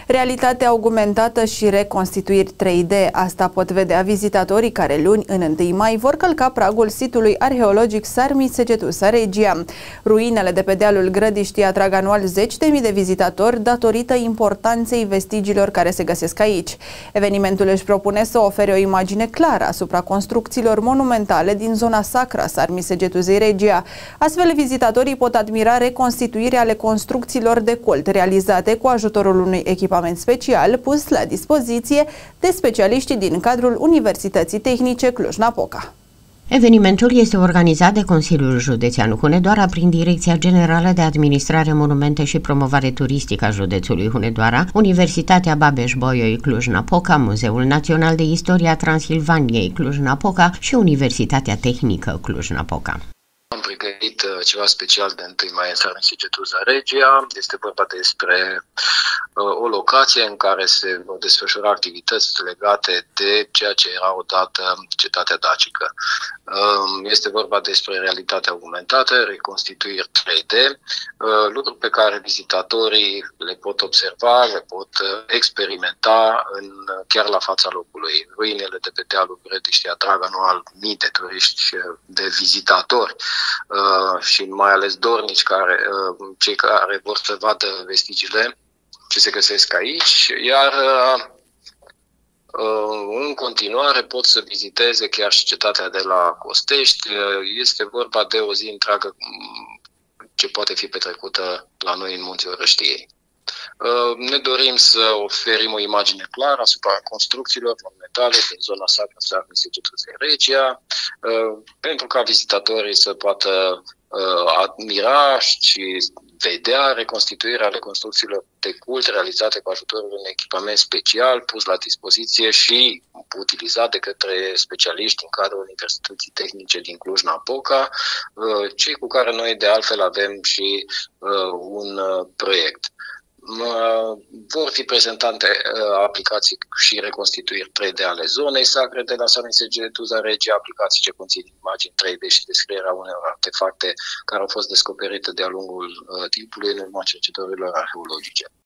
Realitate augmentată și reconstituiri 3D, asta pot vedea vizitatorii care luni, în 1 mai, vor călca pragul sitului arheologic Sarmisegetusa Regia. Ruinele de pe dealul Grădiștii atrag anual zeci de mii de vizitatori datorită importanței vestigiilor care se găsesc aici. Evenimentul își propune să ofere o imagine clară asupra construcțiilor monumentale din zona sacră a Sarmisegetusei Regia. Astfel, vizitatorii pot admira reconstituirea ale construcțiilor de cult realizate cu ajutorul unui echipament special pus la dispoziție de specialiștii din cadrul Universității Tehnice Cluj-Napoca. Evenimentul este organizat de Consiliul Județean Hunedoara prin Direcția Generală de Administrare, Monumente și Promovare Turistică a județului Hunedoara, Universitatea Babeș-Bolyai Cluj-Napoca, Muzeul Național de Istorie a Transilvaniei Cluj-Napoca și Universitatea Tehnică Cluj-Napoca. Am pregătit ceva special de 1 mai în Sarmisegetusa Regia. Este vorba despre o locație în care se vor desfășura activități legate de ceea ce era odată cetatea dacică. Este vorba despre realitate augmentată, reconstituiri 3D, lucruri pe care vizitatorii le pot observa, le pot experimenta chiar la fața locului. Ruinele de pe dealul Grădiștii atrag anual mii de turiști, de vizitatori și mai ales dornici, cei care vor să vadă vestigiile ce se găsesc aici, iar în continuare pot să viziteze chiar și cetatea de la Costești. Este vorba de o zi întreagă ce poate fi petrecută la noi în Munții Orăștiei. Ne dorim să oferim o imagine clară asupra construcțiilor monumentale din zona sacră Sarmisegetusa Regia, pentru ca vizitatorii să poată admira și vedea reconstituirea ale construcțiilor de cult realizate cu ajutorul unui echipament special pus la dispoziție și utilizat de către specialiști din cadrul Universității Tehnice din Cluj-Napoca, cei cu care noi de altfel avem și un proiect. Vor fi prezentate aplicații și reconstituiri 3D ale zonei sacre de la Sarmisegetusa Regia, aplicații ce conțin imagini 3D și descrierea unor artefacte care au fost descoperite de-a lungul timpului în urma cercetărilor arheologice.